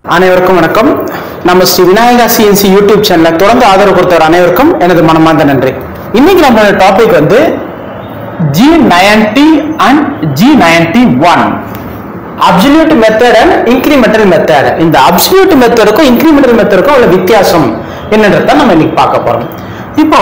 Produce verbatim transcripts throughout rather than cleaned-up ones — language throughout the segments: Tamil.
அனைவருக்கும் வணக்கம். நம்ம ஸ்ரீ விநாயகா சிஎன்சி யூடியூப் சேனலை தொடர்ந்து ஆதரவு கொடுத்தவர் அனைவருக்கும் எனது மனமார்ந்த நன்றி. இன்னைக்கு நம்ம டாபிக் வந்து G ninety and G ninety-one absolute method and incremental method. இந்த அப்சல்யூட் மெத்தடுக்கும் இன்கிரிமெண்டல் மெத்தடுக்கும் உள்ள வித்தியாசம் என்னன்றத நம்ம இன்னைக்கு பார்க்க போறோம். இப்போ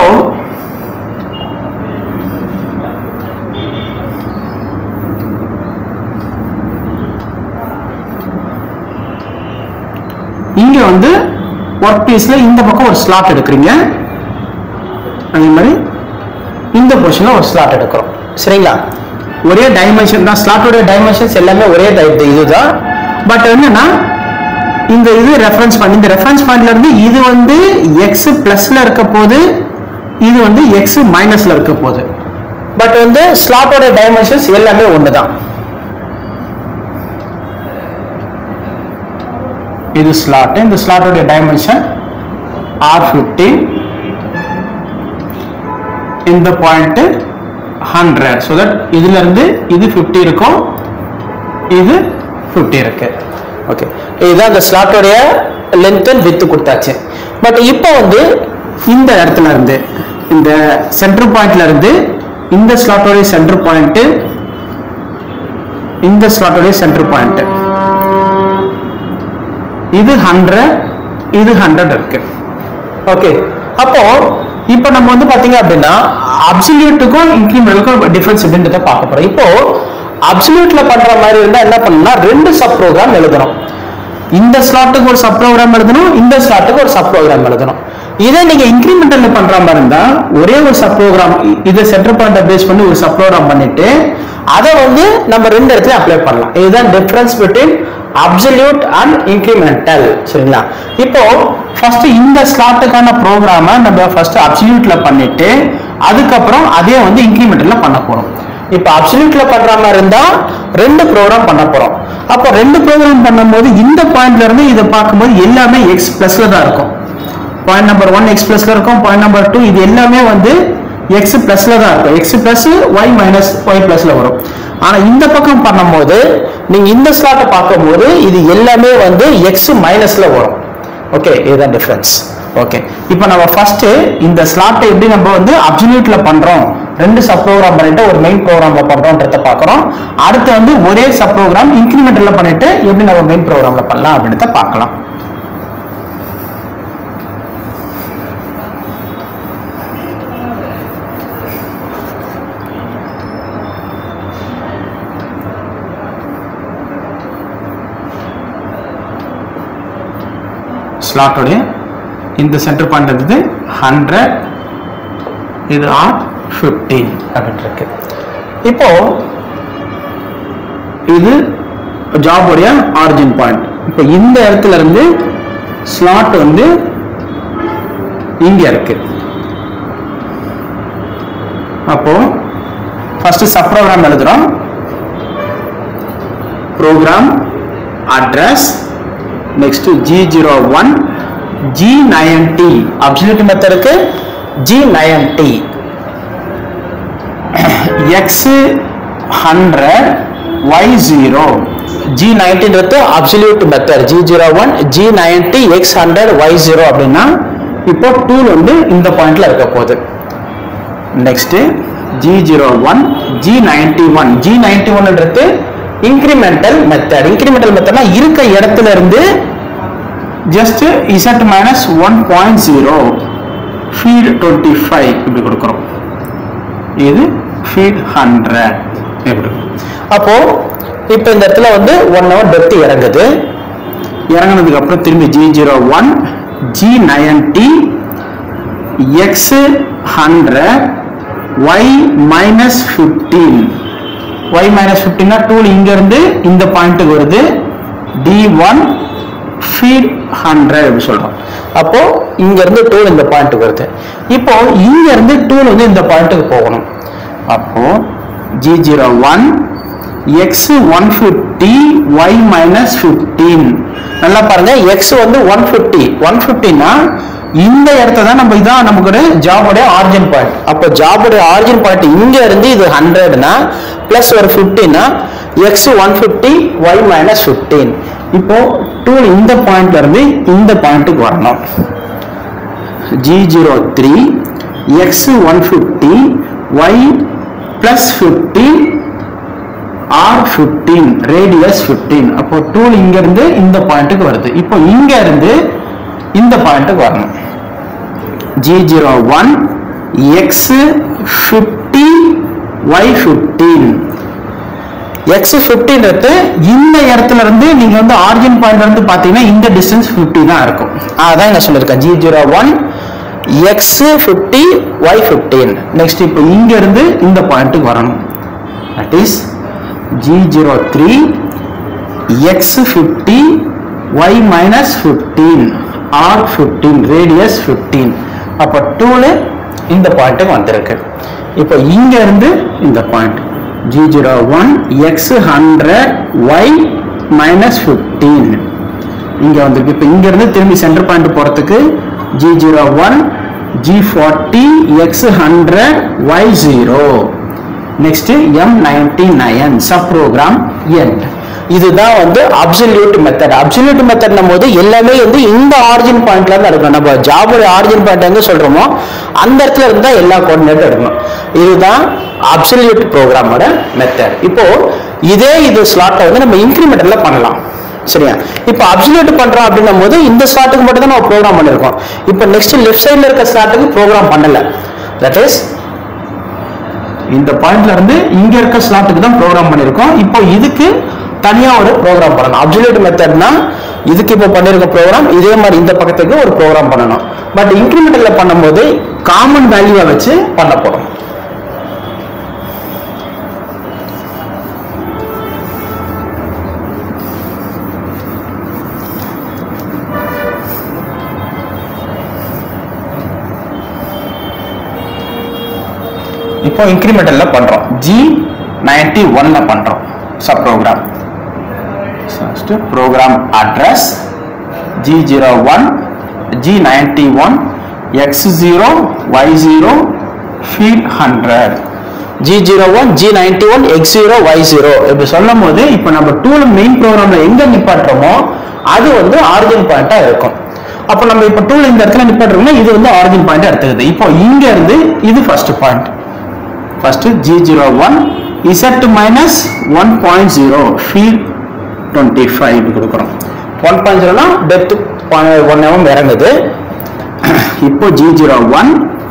இங்க வந்து ஒர்க் பீஸ்ல இந்த பக்கம் ஒரு ஸ்லாட் எடுக்கிறீங்க, அதே மாதிரி இந்த பொசிஷன்ல ஒரு ஸ்லாட் எடுக்கிறோம். சரிங்களா? ஒரே டைமென்ஷன் தான், ஸ்லாட்டோட டைமென்ஷன்ஸ் எல்லாமே ஒரே இதுதான். பட் என்னன்னா இந்த இது ரெஃபரன்ஸ் பாயிண்ட், இந்த ரெஃபரன்ஸ் பாயிண்ட்ல இருந்து இது வந்து எக்ஸ் பிளஸ்ல இருக்க போது, இது வந்து எக்ஸ் மைனஸ்ல இருக்க போது. பட் வந்து ஸ்லாட்டோட டைமென்ஷன்ஸ் எல்லாமே ஒண்ணுதான். இது ஸ்லாட், இந்த ஸ்லாட்டோட டைமென்ஷன் ஆர் fifteen, இந்த பாயிண்ட் hundred. so that இதுல இருந்து இது fifty இருக்கும், இது fifty இருக்கு. ஓகே, இதுதான் இந்த ஸ்லாட்டோட லென்த் அண்ட் விட்த் கொடுத்தாச்சு. பட் இப்போ வந்து இந்த இடத்துல இருந்து இந்த சென்டர் பாயிண்ட்ல இருந்து இந்த ஸ்லாட்டோட சென்டர் பாயிண்ட், இந்த ஸ்லாட்டோட சென்டர் பாயிண்ட் இது hundred, இது hundred இருக்கு. ஓகே, அப்போ இப்போ நம்ம வந்து பாத்தீங்க அப்படின்னா அப்சல்யூட்டுக்கும் இன்கிரிமெண்டலுக்கும் டிஃபரன்ஸ் எப்படின்றத பார்க்க போறோம். இப்போ அப்சல்யூட்ல பண்ற மாதிரி இருந்தா என்ன பண்ணணும்னா ரெண்டு சப் ப்ரோக்ராம் எழுதணும். இந்த ஸ்லாட்டுக்கு ஒரு சப் ப்ரோக்ராம் எழுதணும், இந்த ஸ்லாட்டுக்கு ஒரு சப் ப்ரோக்ராம் எழுதணும். இதே நீங்க இன்கிரிமெண்டல்ல பண்ற மாதிரி இருந்தா ஒரே ஒரு சப் ப்ரோக்ராம், இதை சென்டர் பாயிண்ட பேஸ் பண்ணி ஒரு சப் ப்ரோக்ராம் பண்ணிட்டு அதை வந்து நம்ம ரெண்டு இடத்துல அப்ளை பண்ணலாம். இதுதான் difference between absolute and incremental. சரிங்களா? இப்போ ஃபர்ஸ்ட் இந்த ஸ்லாட்டுக்கான ப்ரோக்ராமை நம்ம ஃபர்ஸ்ட் அப்சல்யூட்ல பண்ணிட்டு அதுக்கப்புறம் அதே வந்து இன்கிரிமெண்டல்ல பண்ண போறோம். இப்போ அப்சல்யூட்ல பண்ற மாதிரி இருந்தா ரெண்டு ப்ரோக்ராம் பண்ண போறோம். அப்போ ரெண்டு ப்ரோக்ராம் பண்ணும்போது இந்த பாயிண்ட்ல இருந்து இதை பார்க்கும்போது எல்லாமே எக்ஸ் பிளஸ்ல தான் இருக்கும். பாயிண்ட் நம்பர் ஒன் எக்ஸ் பிளஸ்ல இருக்கும், பாயிண்ட் நம்பர் டூ இது எல்லாமே வந்து எக்ஸ் பிளஸ்ல தான் இருக்கும். X plus Y minus Y பிளஸ்ல வரும். ஆனா இந்த பக்கம் பண்ணும்போது நீங்க இந்த ஸ்லாட்டை பார்க்கும்போது இது எல்லாமே வந்து எக்ஸ் மைனஸ்ல வரும். ஓகே, இதுதான் டிஃபரன்ஸ். ஓகே, இப்போ நம்ம ஃபர்ஸ்ட் இந்த ஸ்லாட்டை எப்படி நம்ம வந்து அப்சல்யூட்ல பண்றோம், ரெண்டு சப் ப்ரோக்ராம் பண்ணிட்டு ஒரு மெயின் ப்ரோக்ராம்ல பண்றோம்ன்றத பார்க்கறோம். அடுத்து வந்து ஒரே சப் ப்ரோக்ராம் இன்கிரிமெண்டல்ல பண்ணிட்டு எப்படி நம்ம மெயின் ப்ரோக்ராம்ல பண்ணலாம் அப்படின்றத பார்க்கலாம். ஸ்லாட்டோட இந்த சென்டர் பாயிண்ட் இருக்குது hundred, இது ஆர் fifteen அப்படின்னு இருக்கு. இப்போ இது ஜாப் உடைய ஆரிஜின் பாயிண்ட். இப்போ இந்த இடத்துல இருந்து ஸ்லாட் வந்து இங்க இருக்கு. அப்போ ஃபர்ஸ்ட் சப் ப்ரோக்ராம் எழுதுறோம். Program address, next G zero one G ninety absolute method G ninety X hundred Y zero G ninety absolute method G zero one G ninety X hundred Y zero அப்படின்னா இப்போ டூல் வந்து இந்த பாயிண்ட்ல இருக்க போகுது. Next G zero one G ninety-one G ninety-one ன்றது இன்கிரிமெண்டல் மெத்தட். இன்கிரிமெண்டல் மெத்தட்னா இருக்க இடத்துல இருந்து just z minus one point zero feed twenty five இப்படி கொடுக்குறோம். இது ஃபீட் ஹண்ட்ரட் இப்படி. அப்போ இப்போ இந்த இடத்துல வந்து ஒன் ஹவர் டெப்த் இறங்குது. இறங்கினதுக்கு அப்புறம் திரும்பி G zero one G ninety X hundred Y minus fifteen y minus fifteen tool இங்க இருந்து இந்த பாயிண்ட்டுக்கு வருது. D one feed hundred அப்படி சொல்றோம். அப்போ இங்க இருந்து டூல் இந்த பாயிண்ட்டுக்கு வருது. இப்போ இங்க இருந்து டூல் வந்து இந்த பாயிண்ட்டுக்கு போகணும். அப்போ G zero one X one fifty Y minus fifteen. நல்லா பாருங்க, X வந்து one fifty one fifty னா இந்த இடத்தை தான் நம்ம இதான் நமக்கு ஜாபோட ஆரிஜின் பாயிண்ட். அப்போ ஜாபோட ஆரிஜின் பாயிண்ட் இங்க இருந்து இது hundred னா பிளஸ் ஒரு fifty னா x one fifty y minus fifteen. இப்போ tool இந்த பாயிண்ட்ல இருந்து இந்த பாயிண்ட்டுக்கு வரணும். G zero three x one fifty y plus fifteen r fifteen radius fifteen. அப்போ tool இங்க இருந்து இந்த பாயிண்ட்டுக்கு வருது. இப்போ இங்க இருந்து இந்த பாயிண்ட்டுக்கு வரணும். G zero one x fifty y fifteen. x fifteen எடுத்து இந்த இடத்துல இருந்து நீங்க வந்து ஆரிஜின் பாயிண்ட்ல இருந்து பாத்தீங்கன்னா இந்த டிஸ்டன்ஸ் fifty தான் இருக்கும். அதான் என்ன சொல்லிருக்கேன். G zero one x fifty y fifteen. Next இப்போ இங்க இருந்து இந்த பாயிண்ட்டுக்கு வரணும். That is G zero three x fifty y minus fifteen r fifteen radius fifteen. அப்ப tool இந்த பாயிண்ட்டுக்கு வந்திருக்கு. இப்போ இங்க இருந்து இந்த point G zero one x one hundred y minus fifteen இங்க வந்திருக்கு. இப்போ இங்க இருந்து திரும்பி சென்டர் பாயிண்ட் போறதுக்கு G zero one G forty x one hundred y zero. next M ninety-nine sub program end. இதுதான் வந்து அப்சல்யூட் மெத்தட். அப்சல்யூட் மெத்தட்னும் போது எல்லாமே வந்து இந்த ஆரிஜின் பாயிண்ட்ல இருந்து எடுக்கணும். நம்ம ஜாபோட ஆரிஜின் பாயிண்ட் எங்க சொல்றோமோ அந்த இடத்துல இருந்தா எல்லா கோஆர்டினேட் எடுக்கணும். இதுதான் அப்சல்யூட் ப்ரோக்ராமோட மெத்தட். இப்போ இதே இது ஸ்லாட்டை வந்து நம்ம இன்கிரிமெண்டல்ல பண்ணலாம். சரியா? இப்போ அப்சல்யூட் பண்றோம் அப்படின்னும் போது இந்த ஸ்லாட்டுக்கு மட்டும் தான் நம்ம ப்ரோக்ராம் பண்ணிருக்கோம். இப்போ நெக்ஸ்ட் லெஃப்ட் சைடுல இருக்க ஸ்லாட்டுக்கு ப்ரோக்ராம் பண்ணல. தட் இஸ் இந்த பாயிண்ட்ல இருந்து இங்க இருக்க ஸ்லாட்டுக்கு தான் ப்ரோக்ராம் பண்ணிருக்கோம். இப்போ இதுக்கு தனியா ஒரு ப்ரோக்ராம் பண்ணணும். அப்சல்யூட் மெத்தட்னா இதுக்கு இப்போ பண்ணிருக்க ப்ரோக்ராம் இதே மாதிரி இந்த பக்கத்துக்கு ஒரு ப்ரோக்ராம் பண்ணணும். பட் இன்கிரிமெண்டல்ல பண்ணும்போது காமன் வேல்யூவை வச்சு பண்ண போறோம். இப்போ இன்கிரிமெண்டல்ல பண்றோம். G ninety-one ல பண்றோம் sub program. First program address G zero one G ninety-one x zero y zero feed one hundred. G zero one G ninety-one x zero y zero இப்படி சொல்லும்போது இப்போ நம்ம டூல் மெயின் ப்ரோக்ராம்ல எங்க நிப்பாட்டுறோமோ அது வந்து ஆரிஜின் பாயிண்டா இருக்கும். அப்போ நம்ம இப்போ டூல் இந்த இடத்துல நிப்பாட்டுறோம்னா இது வந்து ஆரிஜின் பாயிண்ட் எடுத்துக்குது. இப்போ இங்க இருந்து இது first point. First G zero one Z minus one point zero feed twenty-five கொடுக்கிறோம். one point zero னா டெப்த் one mm இறங்குது. இப்போ G zero one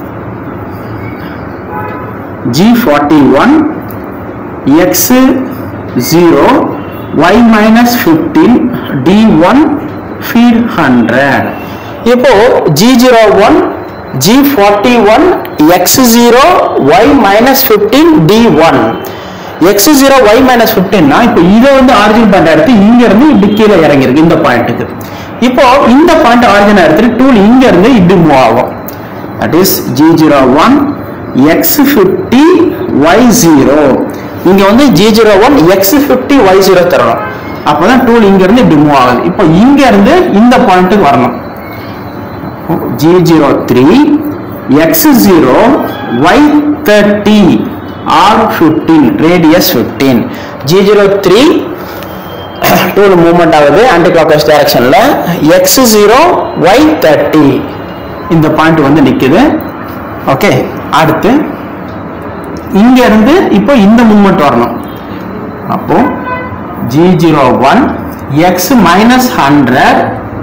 G forty-one x zero y minus fifteen D one feed one hundred. இப்போ G zero one G forty-one x zero y minus fifteen D one. x zero y minus fifteen னா இப்போ இத வந்து ஆரிஜின் பாயிண்ட் எடுத்து இங்க இருந்து இப்படி கீழ இறங்கி இருக்கு இந்த பாயிண்ட்க்கு. இப்போ இந்த பாயிண்ட் ஆரிஜின் எடுத்து டூல் இங்க இருந்து இப்படி மூவ் ஆகும். That is G zero one x fifty y zero. இங்க வந்து G zero one x fifty y zero தரணும். அப்பதான் டூல் இங்க இருந்து இப்படி மூவ் ஆகுது. இப்போ இங்க இருந்து இந்த பாயிண்ட்க்கு வரணும். G zero three x zero y thirty r fifteen radius fifteen. G zero three tool movement ஆகுது anti-clockwise directionல x zero y thirty இந்த பாயிண்ட் வந்து நிக்குது. ஓகே, அடுத்து இங்க இருந்து இப்போ இந்த மூவ்மெண்ட் வரணும். அப்போ G zero one x minus one hundred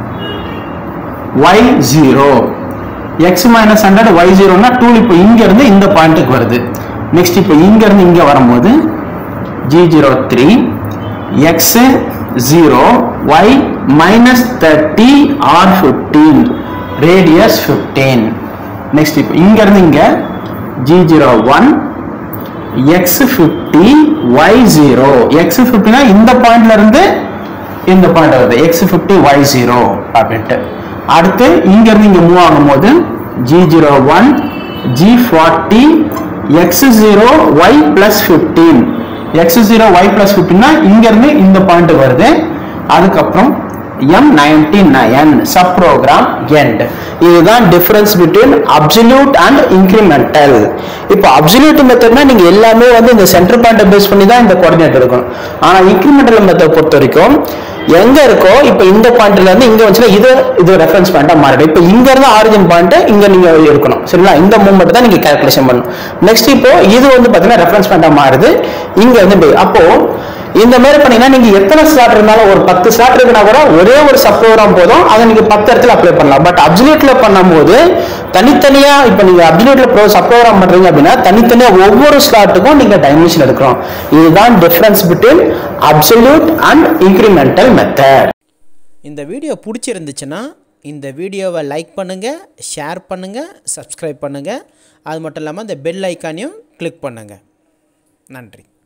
y zero. x minus one hundred y zero னா டூல் இப்போ இங்க இருந்து இந்த பாயிண்ட்க்கு வருது. நெக்ஸ்ட் இப்போ இங்க இருந்து இங்க வரும்போது G zero three x zero y minus thirty r fifteen radius fifteen. Next இப்போ இங்க இருந்து இங்க G zero one x fifty y zero. x fifty னா இந்த பாயிண்ட்ல இருந்து இந்த பாயிண்ட் வருது x fifty y zero அப்படிட்டு. அடுத்து இங்க இருந்து இங்க மூவ் ஆகும்போது G zero one G forty x zero y plus fifteen. x zero y plus fifteen னா இங்க இருந்து இந்த பாயிண்ட் வருது. அதுக்கு அப்புறம் M ninety-nine sub program end. இதுதான் டிஃபரன்ஸ் between absolute and incremental. இப்போ absolute மெத்தட்னா நீங்க எல்லாமே வந்து இந்த சென்டர் பாயிண்ட் பேஸ் பண்ணி தான் இந்த கோஆர்டினேட் எடுக்கணும். ஆனா incremental மெத்தட் பொறுத்த வரைக்கும் எங்க இருக்கோ இப்போ இந்த பாயிண்ட்ல இருந்து இங்க வந்துச்சுன்னா இது இது ரெஃபரன்ஸ் பாயிண்டா மாறிடும். இப்போ இங்க இருந்து ஆரிஜின் பாயிண்ட் இங்க நீங்க இருக்கணும் சரிங்களா. இந்த மூவ்மெண்ட் தான் நீங்க கால்குலேஷன் பண்ணணும். நெக்ஸ்ட் இப்போ இது வந்து பாத்தீங்கன்னா ரெஃபரன்ஸ் பாயிண்டா மாறுது இங்க வந்து. அப்போ இந்த மாதிரி பண்ணீங்கன்னா நீங்க எத்தனை ஸ்லாட் இருந்தாலும் ஒரு பத்து ஸ்லாட் இருக்குன்னா கூட ஒரே ஒரு சப் ப்ரோக்ராம் போதும், அதை நீங்க பத்து இடத்துல அப்ளை பண்ணலாம். பட் அப்சல்யூட்ல பண்ணும்போது தனித்தனியா இப்போ நீங்க அப்சல்யூட்ல ப்ரோ சப் ப்ரோக்ராம் பண்றீங்க அப்படின்னா தனித்தனியா ஒவ்வொரு ஸ்லாட்டுக்கும் நீங்க டைமென்ஷன் எடுக்கிறோம். இதுதான் difference between absolute and incremental method. இந்த வீடியோ பிடிச்சிருந்துச்சுன்னா இந்த வீடியோவை லைக் பண்ணுங்கள், ஷேர் பண்ணுங்கள், சப்ஸ்கிரைப் பண்ணுங்கள். அது மட்டும் இல்லாமல் இந்த பெல் ஐக்கானையும் கிளிக் பண்ணுங்கள். நன்றி.